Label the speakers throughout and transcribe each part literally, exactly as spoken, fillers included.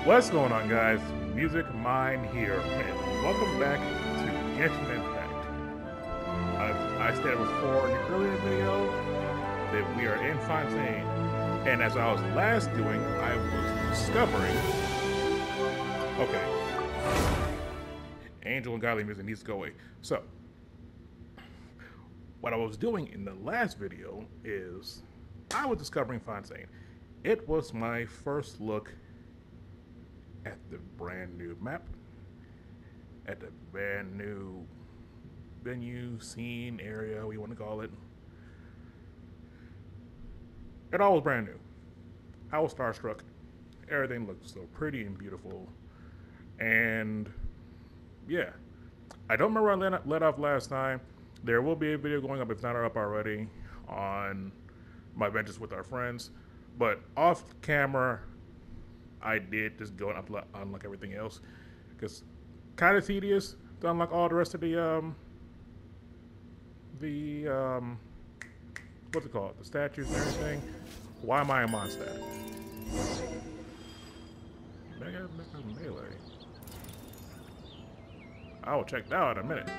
Speaker 1: What's going on, guys? Music Mind here, and welcome back to Genshin Impact. Uh, I stated before in the earlier video that we are in Fontaine, and as I was last doing, I was discovering. Okay, Angel and Godly Music needs to go away. So, what I was doing in the last video is I was discovering Fontaine. It was my first look at the brand new map, at the brand new venue, scene, area, we want to call it. It all was brand new. I was starstruck. Everything looked so pretty and beautiful. And yeah, I don't remember where I let, let off last time. There will be a video going up, if not up already, on my adventures with our friends. But off camera, I did just go and unlock, unlock everything else, because kind of tedious to unlock all the rest of the um the um what's it called, the statues and everything. Why am I a Mondstadt? Mega Melee. I will check that out in a minute.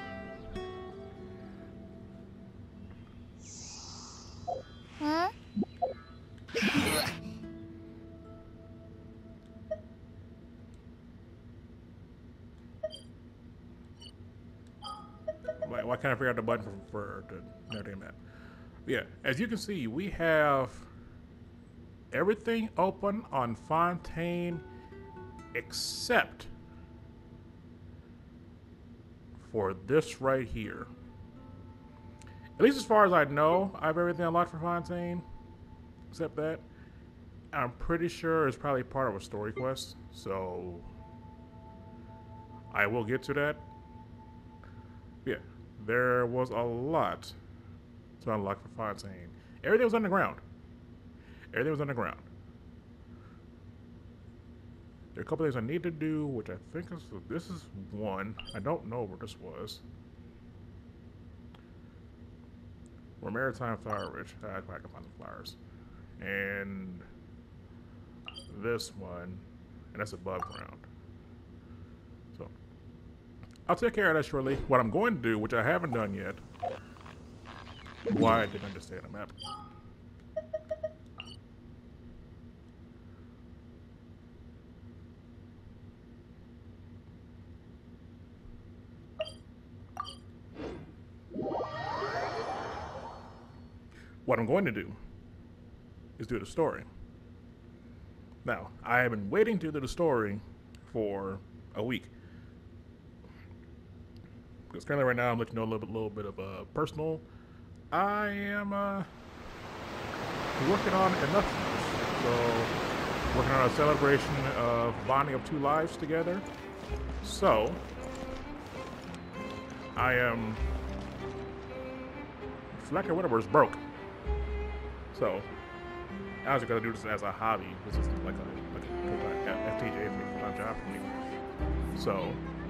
Speaker 2: Huh?
Speaker 1: Why can't I figure out the button for, for the Notre Dame map? Yeah, as you can see, we have everything open on Fontaine except for this right here. At least as far as I know, I have everything unlocked for Fontaine except that. I'm pretty sure it's probably part of a story quest, so I will get to that. Yeah. There was a lot to unlock for Fontaine. Everything was underground. Everything was underground. There are a couple things I need to do, which I think is, this is one. I don't know where this was. We're Maritime Flower Ridge. I can find the flowers. And this one, and that's above ground. So I'll take care of that shortly. What I'm going to do, which I haven't done yet, why I didn't understand the map. What I'm going to do is do the story. Now, I have been waiting to do the story for a week. Because currently right now I'm letting you know a little bit, little bit of uh, personal. I am uh, working on enough. So, working on a celebration of bonding of two lives together. So, I am, lack of whatever, is broke. So, I was gonna do this as a hobby. This is like a, like a F T J full-time job for me. So,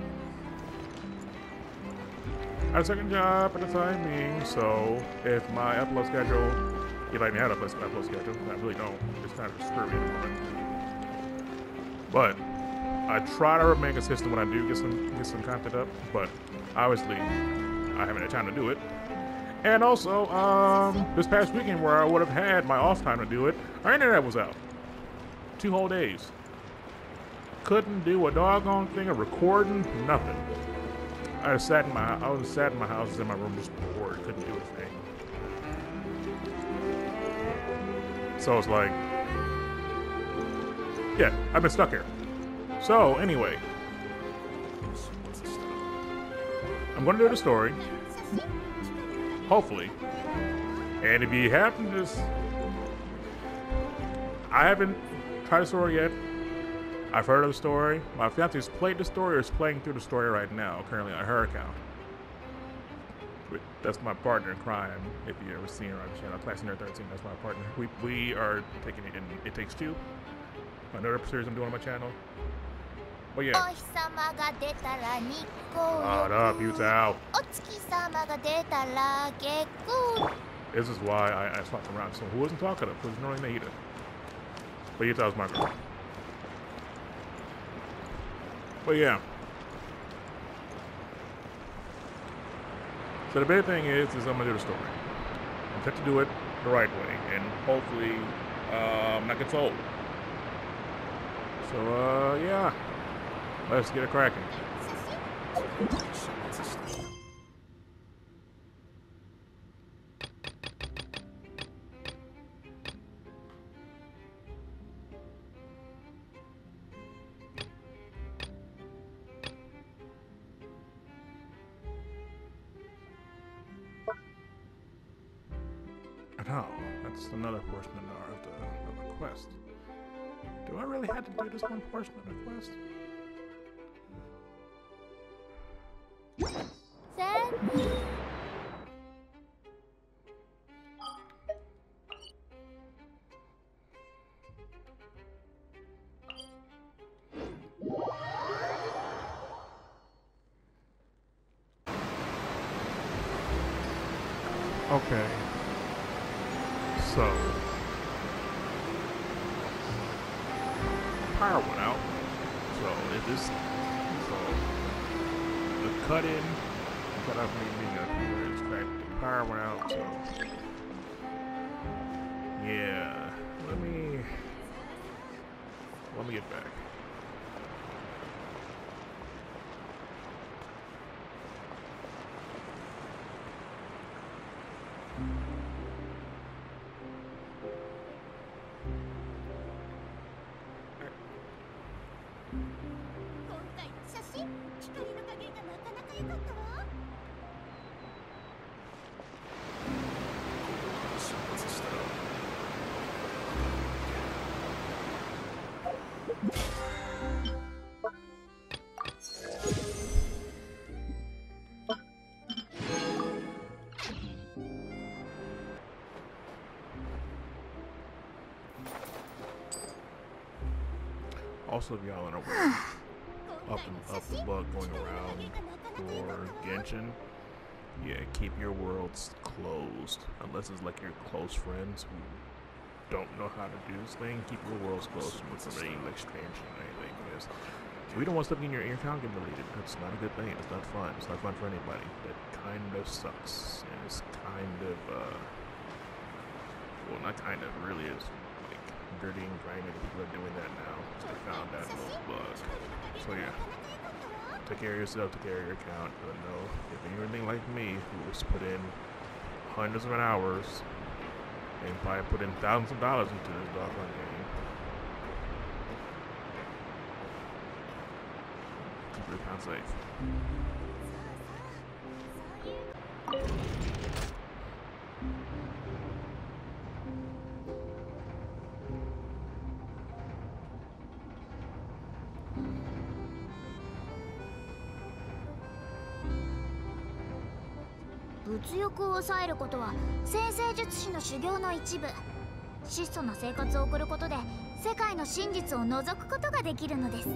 Speaker 1: I have a second job at the time being, so if my upload schedule, if I even had a upload schedule, I really don't, it's kind of screwy at the moment. But I try to remain consistent when I do get some get some content up, but obviously I haven't had time to do it. And also, um, this past weekend where I would have had my off time to do it, our internet was out. Two whole days. Couldn't do a doggone thing of recording, nothing. I just sat in my I was sat in my house, in my room, just bored, couldn't do a thing. So it's like, yeah, I've been stuck here. So anyway, I'm gonna do the story, hopefully. And if you happen to just, I haven't tried the story yet. I've heard of the story. My fiance's played the story or is playing through the story right now, currently on her account. That's my partner in crime, if you ever seen her on the channel. Classy Nerd thirteen, that's my partner. We we are taking it in It Takes Two. Another series I'm doing on my channel. But yeah. Shut up, you out. This is why I, I swapped around. So who wasn't talking up? Who's normally Naida? But you thought it was my girl. But yeah. So the big thing is, is I'm gonna do the story. I'm going to do it the right way, and hopefully, um, not get sold. So, uh, yeah. Let's get it cracking. Oh, that's another portion of the, of the quest. Do I really have to do this one portion of the quest? Okay. So, power went out. So is this so the cut in cut off me being a extract the power went out, so yeah. Let me let me get back. Also, if y'all are aware, up and up the bug going around for Genshin, yeah, keep your worlds closed. Unless it's like your close friends who don't know how to do this thing, keep your worlds closed from any like strange or anything. Because we don't want stuff in your your account getting deleted. That's not a good thing. It's not fun. It's not fun for anybody. That kind of sucks. And it's kind of, uh, well, not kind of, really is. Dirty and grimy, people are doing that now. So they found that little bug. So yeah, take care of yourself, take care of your account. But know if you're anything like me, who's put in hundreds of hours and probably put in thousands of dollars into this doggone game, keep your account safe.
Speaker 2: 物欲を抑えることは先生術師の修行の一部。質素な生活を送ることで世界の真実を覗くことができるのです。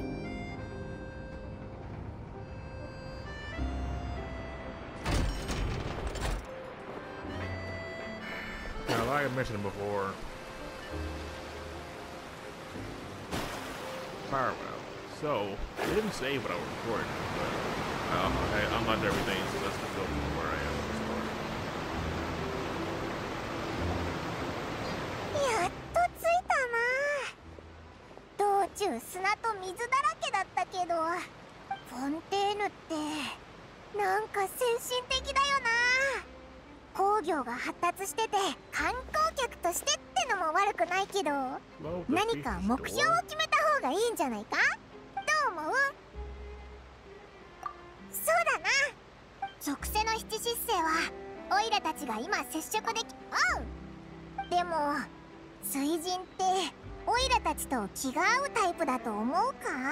Speaker 1: Now, like I mentioned before, power well. So, I didn't save what I was recording, but um, I unlocked everything, so let's just go from where I am.
Speaker 3: 砂と水だらけだったけど、フォンテーヌってなんか先進的だよな。工業が発達してて観光客としてってのも悪くないけど、何か目標を決めた方がいいんじゃないか？どう思う？そうだな。属性の七失星はオイラたちが今接触でき、うん。でも水神ってオイラたちと気が合うタイプだと思うか？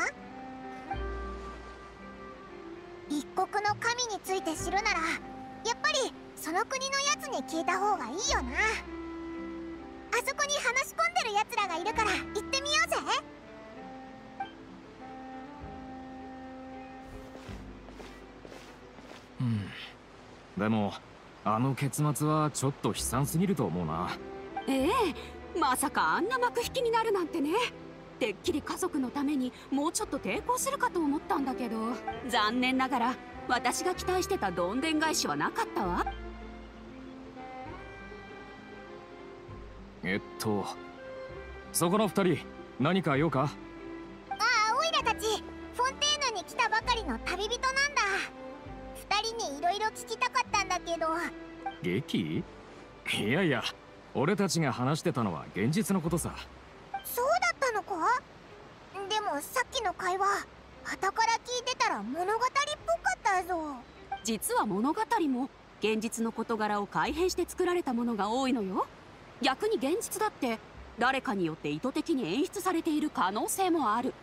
Speaker 3: 一国の神について知るならやっぱりその国のやつに聞いた方がいいよな。あそこに話し込んでるやつらがいるから行ってみようぜ。
Speaker 4: うん。でもあの結末はちょっと悲惨すぎると思うな。
Speaker 5: ええ、まさかあんな幕引きになるなんてね。 てっきり家族のためにもうちょっと抵抗するかと思ったんだけど、残念ながら私が期待してたどんでん返しはなかったわ。
Speaker 4: えっとそこの二人何か用か？
Speaker 3: ああ、オイラたちフォンテーヌに来たばかりの旅人なんだ。二人にいろいろ聞きたかったんだけど。
Speaker 4: 劇？いやいや、俺たちが話してたのは現実のことさ。
Speaker 3: そうだったのか？でもさっきの会話、傍から聞いてたら物語っぽかったぞ。
Speaker 5: 実は物語も現実の事柄を改変して作られたものが多いのよ。逆に現実だって誰かによって意図的に演出されている可能性もある。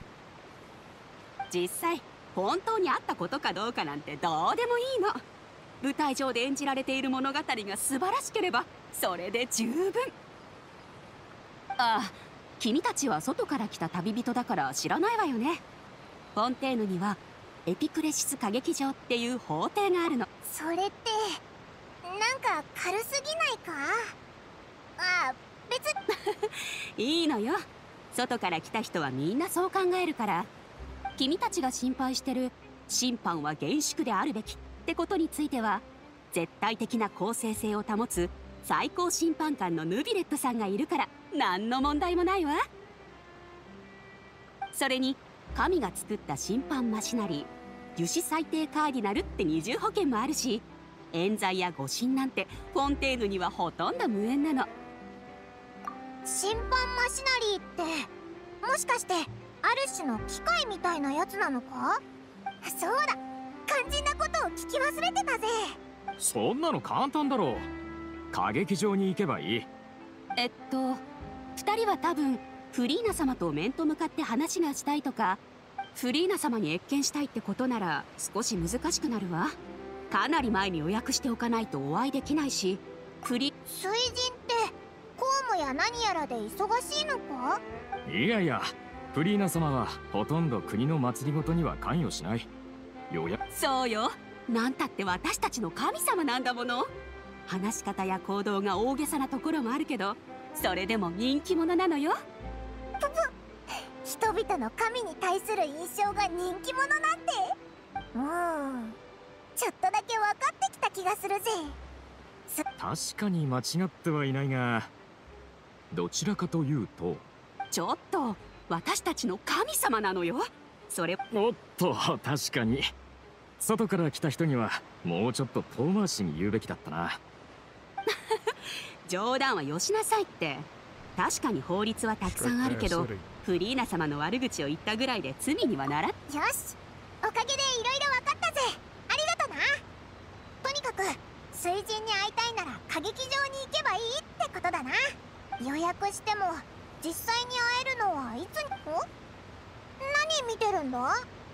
Speaker 5: 実際本当にあったことかどうかなんてどうでもいいの。舞台上で演じられている物語が素晴らしければそれで十分。ああ、君たちは外から来た旅人だから知らないわよね。フォンテーヌにはエピクレシス歌劇場っていう法廷があるの。
Speaker 3: それってなんか軽すぎないか？ああ、別
Speaker 5: にいいのよ。外から来た人はみんなそう考えるから。君たちが心配してる審判は厳粛であるべきってことについては、絶対的な公正性を保つ最高審判官のヌビレットさんがいるから何の問題もないわ。それに神が作った審判マシナリー、樹脂裁定カーディナルって二重保険もあるし、冤罪や誤審なんてフォンテーヌにはほとんど無縁なの。
Speaker 3: 審判マシナリーってもしかしてある種の機械みたいなやつなのか？そうだ、肝心なことを聞き忘れてたぜ。
Speaker 4: そんなの簡単だろう。歌劇場に行けばいい。
Speaker 5: えっと二人は多分フリーナ様と面と向かって話がしたいとか、フリーナ様に謁見したいってことなら少し難しくなるわ。かなり前に予約しておかないとお会いできないし、フリ
Speaker 3: 水神って公務や何やらで忙しいのか？
Speaker 4: いやいや、フリーナ様はほとんど国の祭りごとには関与しない。予約？
Speaker 5: そうよ、なんたって私たちの神様なんだもの。話し方や行動が大げさなところもあるけど、それでも人気者なのよ。
Speaker 3: ぷぷ、人々の神に対する印象が人気者なんて、うんちょっとだけ分かってきた気がするぜ。
Speaker 4: 確かに間違ってはいないが、どちらかというと。
Speaker 5: ちょっと私たちの神様なのよ。それ
Speaker 4: おっと、確かに外から来た人にはもうちょっと遠回しに言うべきだったな。
Speaker 5: 冗談はよしなさいって。確かに法律はたくさんあるけど、フリーナ様の悪口を言ったぐらいで罪にはならん。よ
Speaker 3: し、おかげでいろいろ分かったぜ。ありがとな。とにかく水神に会いたいなら歌劇場に行けばいいってことだな。予約しても実際に会えるのはいつに？お？何見てるんだ？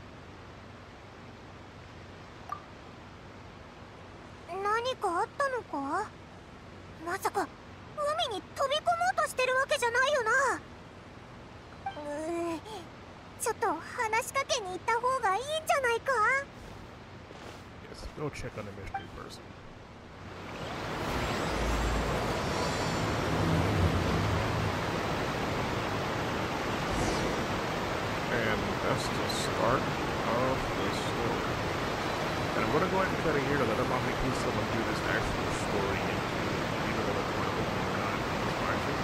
Speaker 3: 何かあったのか？まさか海に飛び込もうとしてるわけじゃないよな。うーん、ちょっと話しかけに行った方がいいんじゃないか？
Speaker 1: Yes, go check on the mystery person. And that's the start of the story. And I'm going to go ahead and cut it here because I don't want to make someone do this actual story into either the recording or not. It's fine too.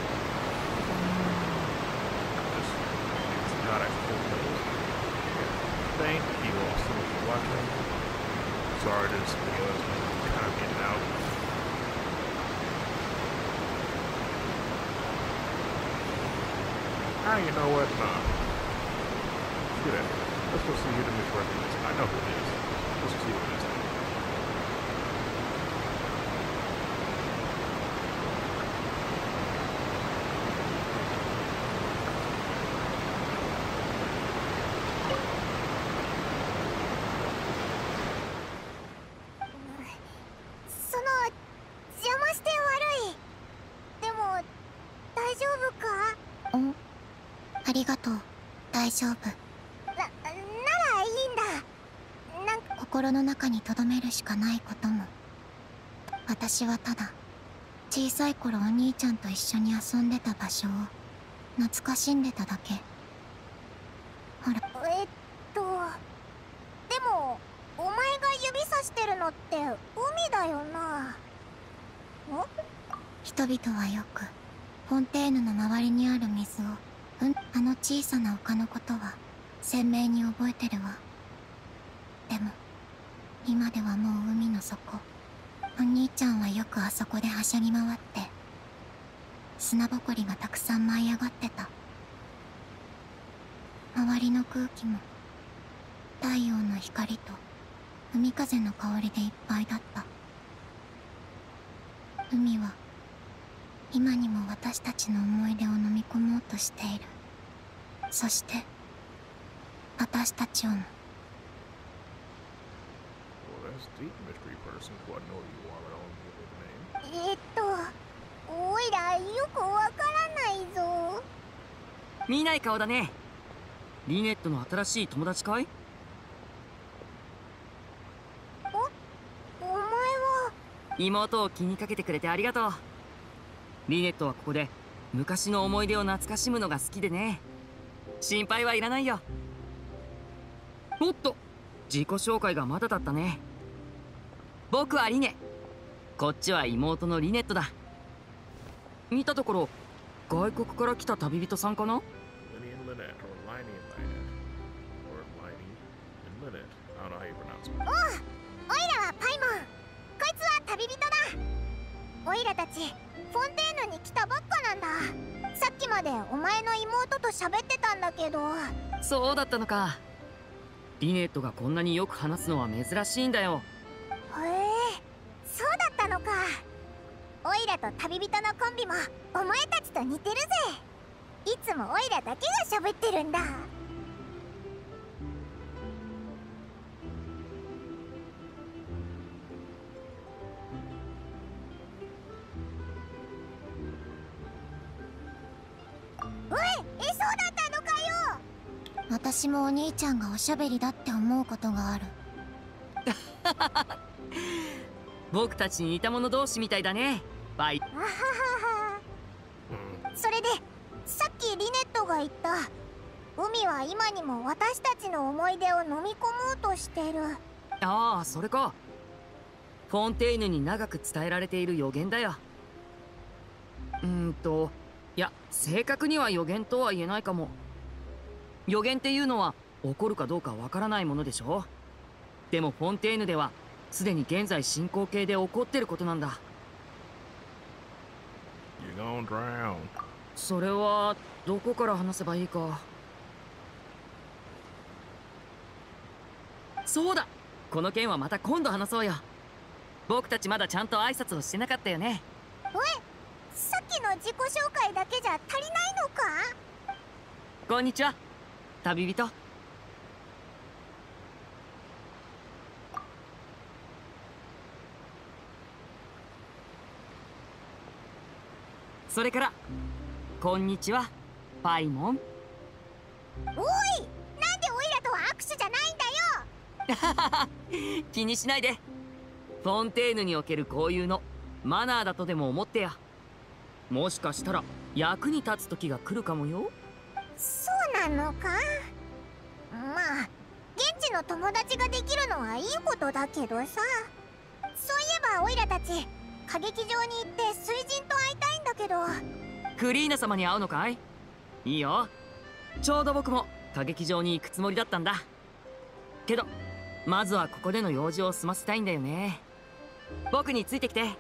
Speaker 1: Just, it's not actual news. Thank you all so much for watching. Sorry this video is kind of in and out. Ah, you know what? Nah. Look at that. Let's go see who the misrepresent is. I know who it is. Let's see what it is.
Speaker 3: その邪魔して悪い。でも大丈夫か？ん？ありがとう。大丈夫。な、ならいいんだ。なんか心の中に留めるしかないことも。私はただ小さい頃お兄ちゃんと一緒に遊んでた場所を懐かしんでただけ。ほら、えっとでもお前が指さしてるのって海だよな。ん？人々はよくフォンテーヌの周りにある水を、うん、あの小さな丘のことは鮮明に覚えてるわ。でも今ではもう海の底。お兄ちゃんはよくあそこではしゃぎ回って砂ぼこりがたくさん舞い上がってた。周りの空気も太陽の光と海風の香りでいっぱいだった。海は今にも私たちの思い出を飲み込もうとしている。そして私たちをも。えっとおいらよくわからないぞ。
Speaker 6: 見ない顔だね。リネットの新しい友達かい？
Speaker 3: お、お前は。
Speaker 6: 妹を気にかけてくれてありがとう。リネットはここで昔の思い出を懐かしむのが好きでね。心配はいらないよ。おっと、自己紹介がまだだったね。僕はリネ。こっちは妹のリネットだ。見たところ外国から来た旅人さんかな？
Speaker 3: おう、オイラはパイモン。こいつは旅人だ。オイラたちフォンテーヌに来たばっかなんだ。さっきまでお前の妹と喋ってたんだけど。
Speaker 6: そうだったのか。リネットがこんなによく話すのは珍しいんだよ。
Speaker 3: へえ、そうだったのか。オイラと旅人のコンビもお前たちと似てるぜ。いつもオイラだけが喋ってるんだ。おい、え、そうだったのかよ。私もお兄ちゃんがおしゃべりだって思うことがある。
Speaker 6: 僕たちに似た者同士みたいだね。バイ。
Speaker 3: あははは。それでさっきリネットが言った海は今にも私たちの思い出を飲み込もうとしてる。
Speaker 6: ああ、それか。フォンテーヌに長く伝えられている予言だよ。うーんといや、正確には予言とは言えないかも。予言っていうのは起こるかどうかわからないものでしょ。でもフォンテーヌではすでに現在進行形で起こってることなんだ。それはどこから話せばいいか。そうだ、この件はまた今度話そうよ。僕たちまだちゃんと挨拶をしてなかったよね。
Speaker 3: おい、さっきの自己紹介だけじゃ足りないのか？
Speaker 6: こんにちは、旅人。それからこんにちは、パイモン。
Speaker 3: おい、なんでオイラとは握手じゃないんだよ。
Speaker 6: 気にしないで。フォンテーヌにおける交友のマナーだとでも思ってや。もしかしたら役に立つ時が来るかもよ。
Speaker 3: そうなのか。まあ現地の友達ができるのはいいことだけどさ。そういえばオイラたち歌劇場に行って水人と会いたいんだけど。
Speaker 6: クリーナ様に会うのかい？いいよ。ちょうど僕も歌劇場に行くつもりだったんだけど、まずはここでの用事を済ませたいんだよね。僕についてきて。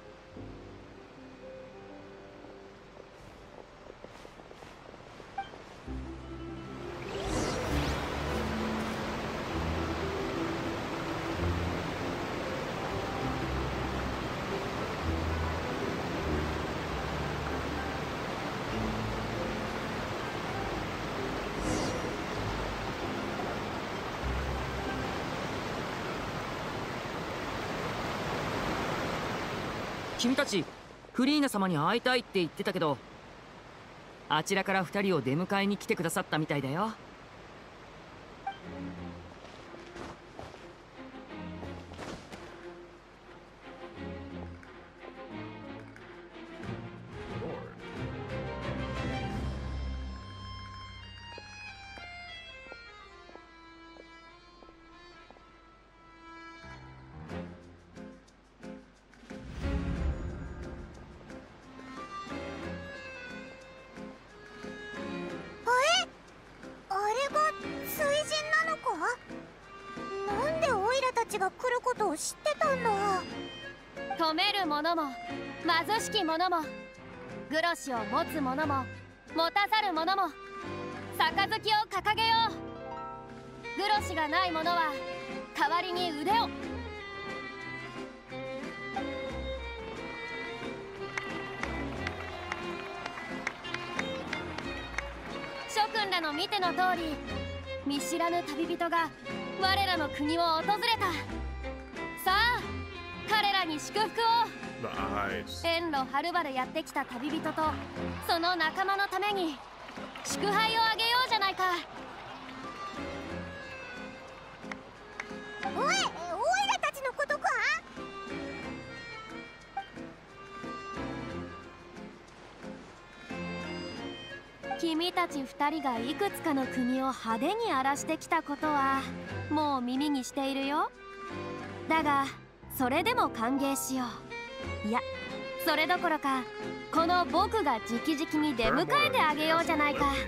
Speaker 6: 君たちフリーナ様に会いたいって言ってたけど、あちらから二人を出迎えに来てくださったみたいだよ。
Speaker 3: が来ることを知ってたんだ。
Speaker 7: 止める者も貧しき者もグロシを持つ者も持たざる者も杯を掲げよう。グロシがない者は代わりに腕を。諸君らの見ての通り、見知らぬ旅人が我らの国を訪れた。さあ彼らに祝福を。
Speaker 1: Nice.
Speaker 7: 遠路はるばるやってきた旅人とその仲間のために祝杯をあげようじゃないか。
Speaker 3: おい、オイラたちのことか。
Speaker 7: 君たち二人がいくつかの国を派手に荒らしてきたことはもう耳にしているよ。だがそれでも歓迎しよう。いや、それどころかこの僕が直々に出迎えてあげようじゃないか。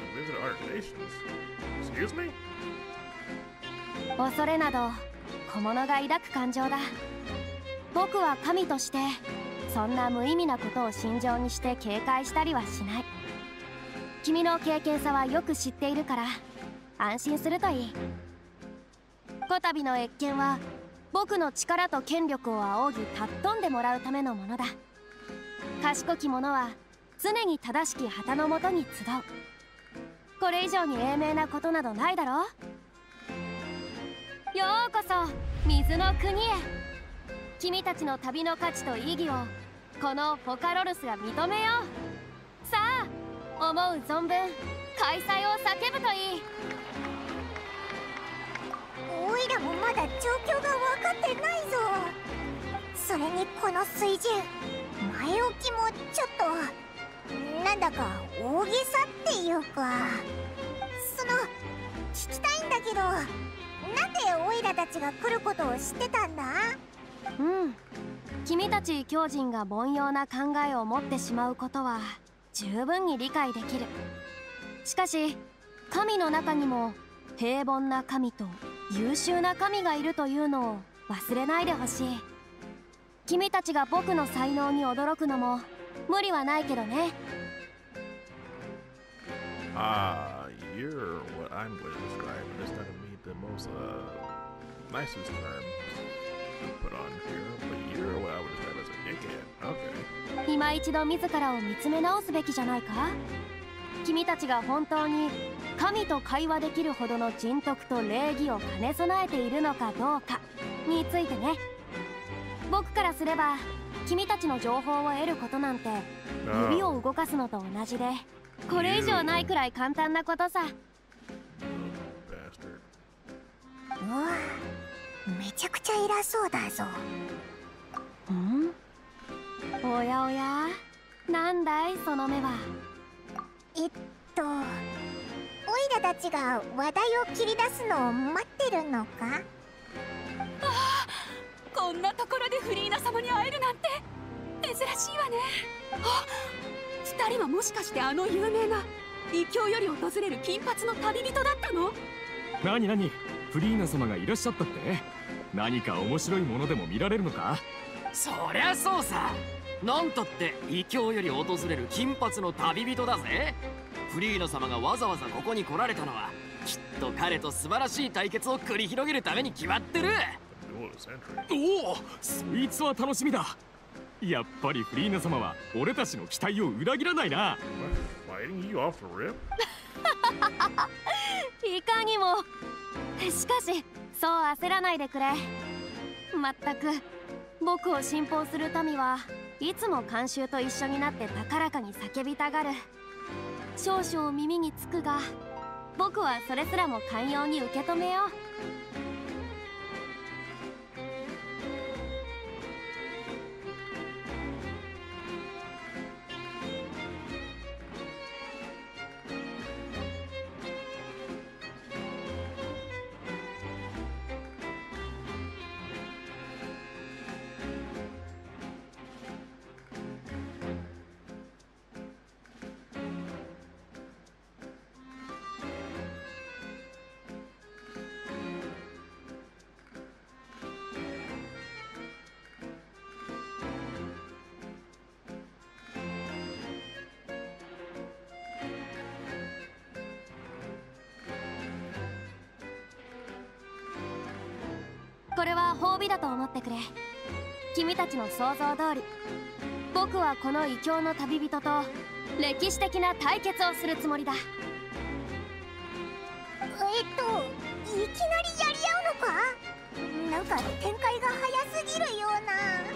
Speaker 7: 恐れなど小物が抱く感情だ。僕は神としてそんな無意味なことを心情にして警戒したりはしない。君の経験さはよく知っているから安心するといい。こたびの謁見は僕の力と権力を仰ぎ尊んでもらうためのものだ。賢き者は常に正しき旗のもとに集う。これ以上に英明なことなどないだろう。ようこそ水の国へ。君たちの旅の価値と意義をこのフォカロルスが認めよう。さあ思う存分開催を叫ぶといい。
Speaker 3: オイラもまだ状況が分かってないぞ。それにこの水準、前置きもちょっとなんだか大げさっていうか、その聞きたいんだけど、なんでオイラたちが来ることを知ってたんだ？
Speaker 7: うん、君たち狂人が凡庸な考えを持ってしまうことは十分に理解できる。しかし神の中にも平凡な神と優秀な神がいるというのを忘れないでほしい。君たちが僕の才能に驚くのも無理はないけどね。
Speaker 1: Ah, you're what I'm going to describe, and it's not going to be the most uh, nicest terms to put on here, but you're what I would describe as a dickhead. Okay.
Speaker 7: 今一度自らを見つめ直すべきじゃないか。君たちが本当に神と会話できるほどの人徳と礼儀を兼ね備えているのかどうかについてね。僕からすれば君たちの情報を得ることなんて指を動かすのと同じで、これ以上ないくらい簡単なことさ。
Speaker 3: うわ、めちゃくちゃ偉そうだぞ。
Speaker 7: ん？おやおや、なんだいその目は。
Speaker 3: えっとオイラたちが話題を切り出すのを待ってるのか？あ
Speaker 5: あ、こんなところでフリーナ様に会えるなんて珍しいわね。あ、二人はもしかしてあの有名な異教より訪れる金髪の旅人だったの？
Speaker 4: なになに、フリーナ様がいらっしゃったって？何か面白いものでも見られるのか？
Speaker 6: そりゃそうさ。なんたって異教より訪れる金髪の旅人だぜ。フリーナ様がわざわざここに来られたのはきっと彼と素晴らしい対決を繰り広げるために決まってる。
Speaker 4: おお、そいつは楽しみだ。やっぱりフリーナ様は俺たちの期待を裏切らないな。
Speaker 7: いかにも。しかしそう焦らないでくれ。まったく僕を信奉する民はいつも慣習と一緒になって高らかに叫びたがる。少々耳につくが僕はそれすらも寛容に受け止めよう。 は褒美だと思ってくれ。君たちの想像通り、僕はこの異教の旅人と歴史的な対決をするつもりだ。
Speaker 3: えっといきなりやり合うのか？なんか展開が早すぎるような。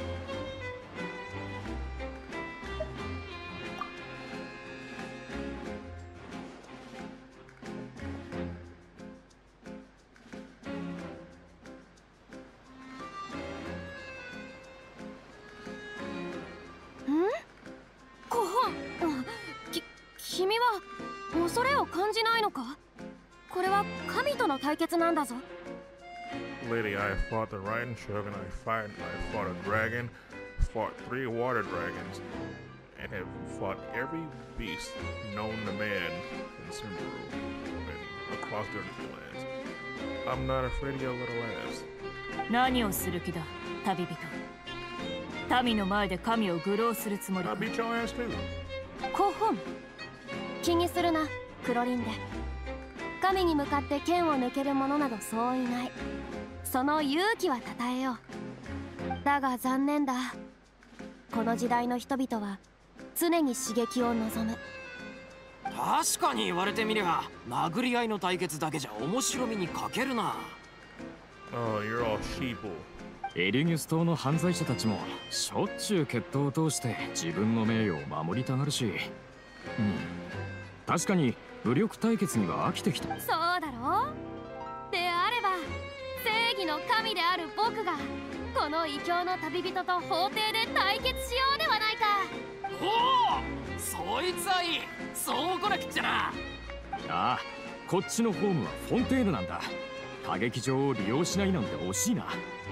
Speaker 7: コホン、き、君は恐れを感じないのか？これは神との対決なんだぞ。
Speaker 1: Lady, I fought the Raiden Shogun, I fight, I fought a dragon, fought three water dragons, and have fought every beast known to man in Sumeru and across the lands. I'm not afraid of your little ass.
Speaker 8: 何をする気だ、旅人。民の前で神を愚弄するつもりか。
Speaker 1: I'll beat your ass too.
Speaker 7: コホン、気にするな、クロリンデ。神に向かって剣を抜ける者などそういない。その勇気は称えよう。だが残念だ。この時代の人々は常に刺激を望む。
Speaker 4: 確かに言われてみりゃ、殴り合いの対決だけじゃ面白みに欠けるな。
Speaker 1: Oh, you're all sheeple.
Speaker 4: エリギュス島の犯罪者たちもしょっちゅう決闘を通して自分の名誉を守りたがるし、うん、確かに武力対決には飽きてきた。
Speaker 7: そうだろう。であれば正義の神である僕がこの異教の旅人と法廷で対決しようではないか。
Speaker 4: おお、そいつはいい。そうこなくっちゃな。ああ、こっちのホームはフォンテーヌなんだ。歌劇場を利用しないなんて惜しいな。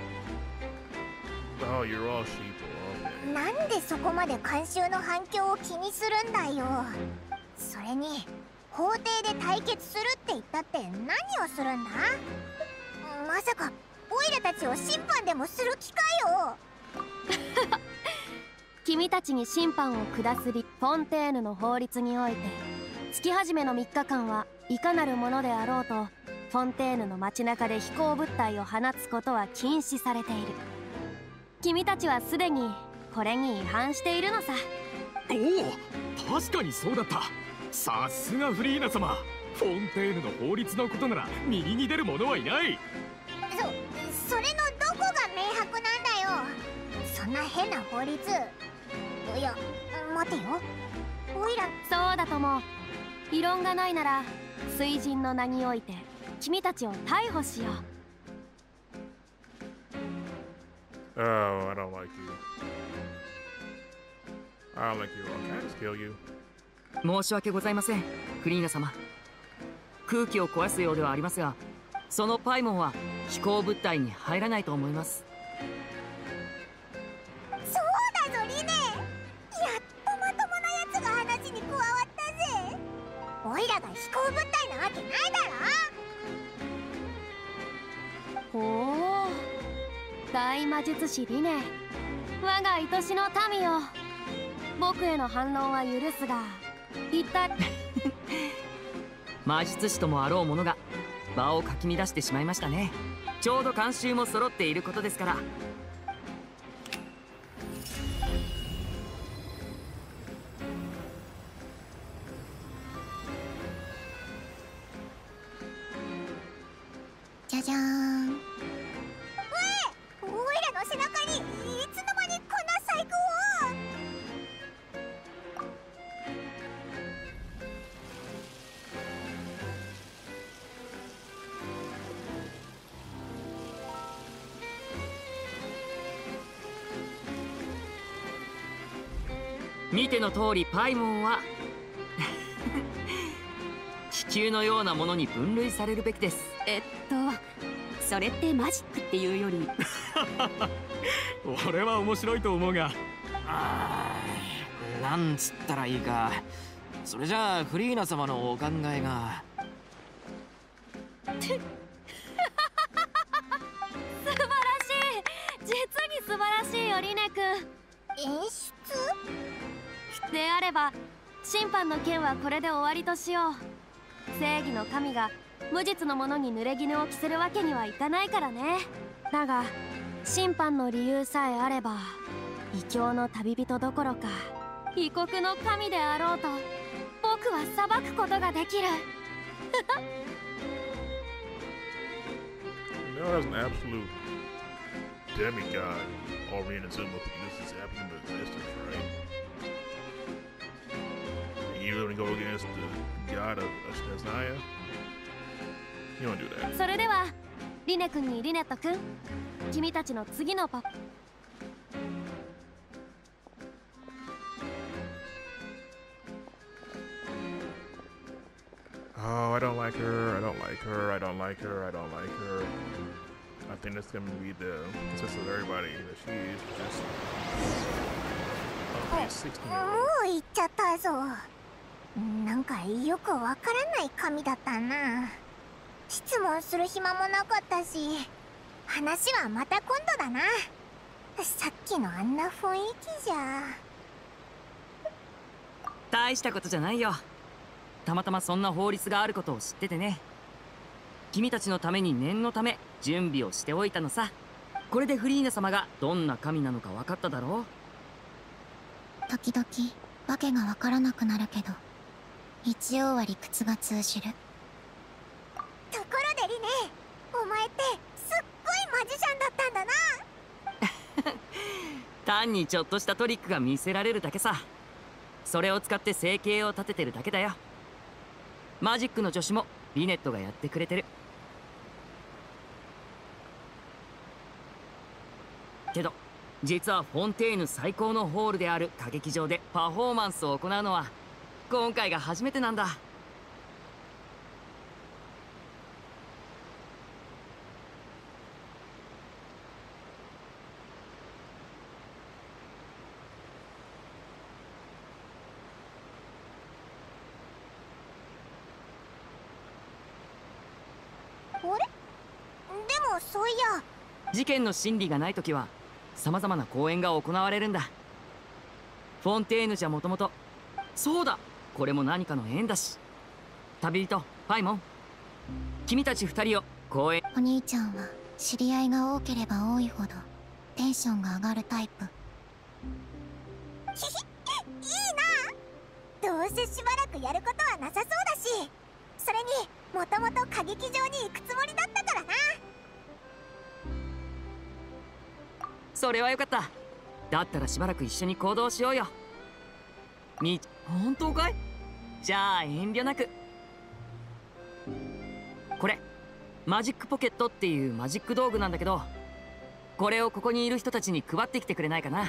Speaker 1: Oh, you're all sheeple. Okay.
Speaker 3: なんでそこまで観衆の反響を気にするんだよ。それに法廷で対決するって言ったって何をするんだ？まさかオイラたちを審判でもする気かよ。
Speaker 7: 君たちに審判を下すりフォンテーヌの法律において、月始めのみっかかんはいかなるものであろうとフォンテーヌの街中で飛行物体を放つことは禁止されている。君たちはすでにこれに違反しているのさ。
Speaker 4: おお、確かにそうだった。さすがフリーナ様。フォンテーヌの法律のことなら右に出る者はいない。
Speaker 3: そ、それのどこが明白なんだよ。そんな変な法律。いや、待てよ。オイラ。
Speaker 7: そうだとも。異論がないなら水神の名において君たちを逮捕しよう。
Speaker 1: Oh, I don't like you. I don't like you. I'll kind of kill you.
Speaker 6: 申し訳ございません、フリーナ様。空気を壊すようではありますが、そのパイモンは飛行物体に入らないと思います。
Speaker 3: そうだぞリネ。やっとまともなやつが話に加わったぜ。オイラが飛行物体なわけないだろ。
Speaker 7: ほう、大魔術師リネ、我が愛しの民よ。僕への反論は許すが、一体
Speaker 6: 魔術師ともあろう者が場をかき乱してしまいましたね。ちょうど慣習も揃っていることですから。
Speaker 3: じゃじゃーん。うえ、オイラの背中にいつの間にこんな細工を。
Speaker 6: 見ての通りパイモンは気球のようなものに分類されるべきです。
Speaker 5: えっとそれってマジックっていうより
Speaker 4: 俺は面白いと思うが、あー、なんつったらいいか。それじゃあフリーナ様のお考えが
Speaker 7: 素晴らしい。実に素晴らしいよリネ君。
Speaker 3: 演出
Speaker 7: であれば審判の件はこれで終わりとしよう。 正義の神が無実の者に濡れ衣を着せるわけにはいかないからね。だが審判の理由さえあれば異教の旅人どころか異国の神であろうと僕は裁くことができる。
Speaker 1: You know, there's an absolute demigod already in the Zoom with this is happening to existence, right? And you gonna go against the god of Shazaya? You don't do that.
Speaker 7: それではリネ君にリネット君、君たちの次のパ
Speaker 1: Oh, I don't like her, I don't like her, I don't like her, I don't like her. I think that's gonna be the consensus of everybody that she is just a sixteen year
Speaker 3: も
Speaker 1: old.
Speaker 3: う行っちゃったぞ。なんかよくわからない神だったな。質問する暇もなかったし、話はまた今度だな。さっきのあんな雰囲気じゃ。
Speaker 6: 大したことじゃないよ。たまたまそんな法律があることを知っててね。君たちのために念のため準備をしておいたのさ。これでフリーナ様がどんな神なのか分かっただろう。
Speaker 3: 時々わけがわからなくなるけど、一応は理屈が通じる。ところでリネ、お前ってすっごいマジシャンだったんだな。
Speaker 6: 単にちょっとしたトリックが見せられるだけさ。それを使って生計を立ててるだけだよ。マジックの助手もリネットがやってくれてる。けど実はフォンテーヌ最高のホールである歌劇場でパフォーマンスを行うのは今回が初めてなんだ。
Speaker 3: あれ？でもそういや。
Speaker 6: 事件の審理がないときは様々な公演が行われるんだ。フォンテーヌじゃもともと、そうだ、これも何かの縁だし。旅人パイモン、君たち二人を公演。
Speaker 3: お兄ちゃんは知り合いが多ければ多いほどテンションが上がるタイプ。ひひ、いいな。どうせしばらくやることはなさそうだし、それにもともと歌劇場に行くつもりだったからな。
Speaker 6: それはよかった。だったらしばらく一緒に行動しようよ。み、本当かい？じゃあ遠慮なく。これマジックポケットっていうマジック道具なんだけど、これをここにいる人たちに配ってきてくれないかな。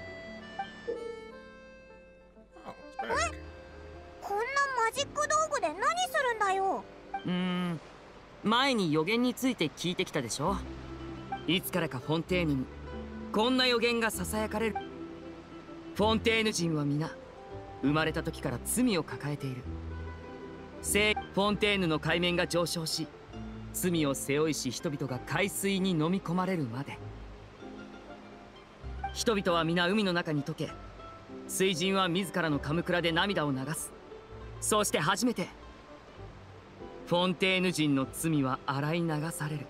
Speaker 3: こんなマジック道具で何するんだよ。
Speaker 6: うーん、前に予言について聞いてきたでしょ。いつからかフォンテーヌにこんな予言がささやかれる。フォンテーヌ人は皆生まれた時から罪を抱えている。聖フォンテーヌの海面が上昇し、罪を背負いし人々が海水に飲み込まれるまで、人々は皆海の中に溶け、水人は自らのカムクラで涙を流す。そして初めてフォンテーヌ人の罪は洗い流される。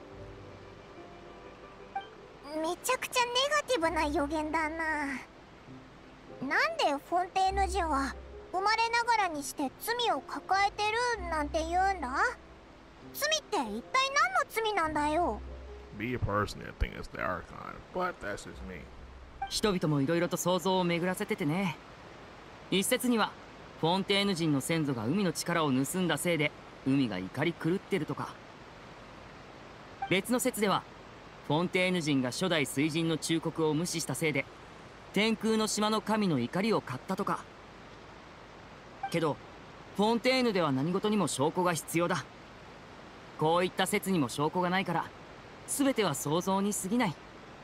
Speaker 3: めちゃくちゃネガティブな予言だな。なんでフォンテーヌ人は生まれながらにして罪を抱えてるなんて言うんだ？罪って一体何の罪なんだよ。
Speaker 1: Be a person that think it's the Archon, but that's just me.
Speaker 6: 人々もいろいろと想像を巡らせててね。一説にはフォンテーヌ人の先祖が海の力を盗んだせいで海が怒り狂ってるとか。別の説ではフォンテーヌ人が初代水人の忠告を無視したせいで天空の島の神の怒りを買ったとか。けどフォンテーヌでは何事にも証拠が必要だ。こういった説にも証拠がないから全ては想像に過ぎない。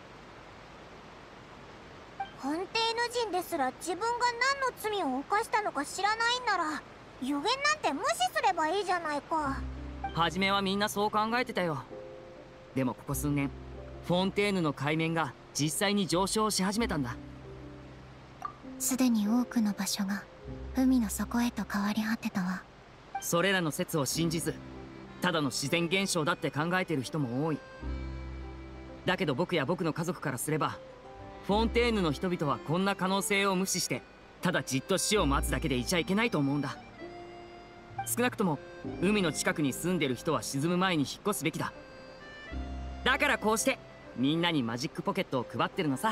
Speaker 3: フォンテーヌ人ですら自分が何の罪を犯したのか知らないんなら予言なんて無視すればいいじゃないか。
Speaker 6: 初めはみんなそう考えてたよ。でもここ数年フォンテーヌの海面が実際に上昇し始めたんだ。
Speaker 3: すでに多くの場所が海の底へと変わり果てたわ。
Speaker 6: それらの説を信じず、ただの自然現象だって考えてる人も多い。だけど僕や僕の家族からすれば、フォンテーヌの人々はこんな可能性を無視してただじっと死を待つだけでいちゃいけないと思うんだ。少なくとも海の近くに住んでる人は沈む前に引っ越すべきだ。だからこうしてみんなにマジックポケットを配ってるのさ。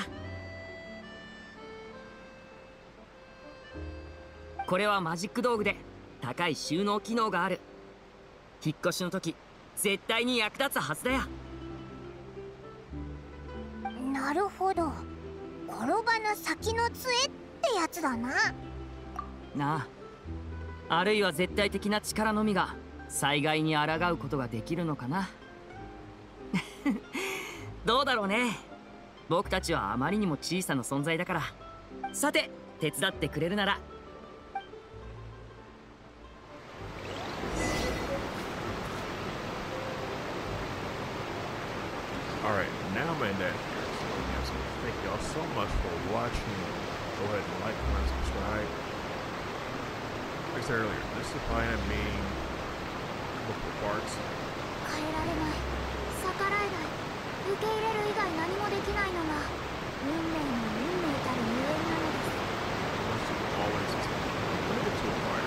Speaker 6: これはマジック道具で高い収納機能がある。引っ越しの時絶対に役立つはずだよ。
Speaker 3: なるほど、転ばぬ先の杖ってやつだな。
Speaker 6: なあ、あるいは絶対的な力のみが災害に抗うことができるのかな。どうだろうね。僕たちはあまりにも小さな存在だから。さて、手伝ってくれるなら。
Speaker 1: Alright, now I'm in that here. So, yeah, so thank y'all so much for watching. Go ahead and like, comment, subscribe. Like I said earlier, this is probably the main multiple parts.
Speaker 2: 変えられない、逆らえない、受け入れる以外何もできないのが運命の運命たるゆえんなのです。
Speaker 1: Once you always limited to a fire.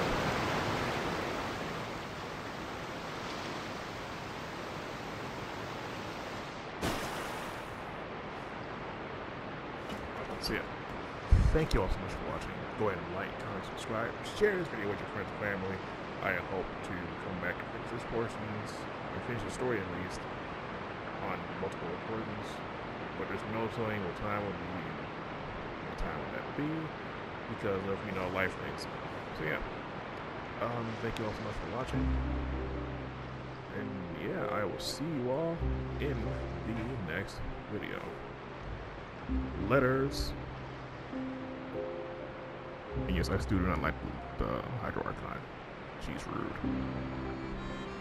Speaker 1: So yeah, thank you all so much for watching. Go ahead and like, comment, subscribe, share this video with your friends and family. I hope to come back and finish this portion, or finish the story at least, on multiple recordings. But there's no telling what time will be, what time will that be, because of, you know, life things. So yeah, um, thank you all so much for watching. And yeah, I will see you all in the next video. Letters. And yes, I still do not like the Hydro Archon. She's rude.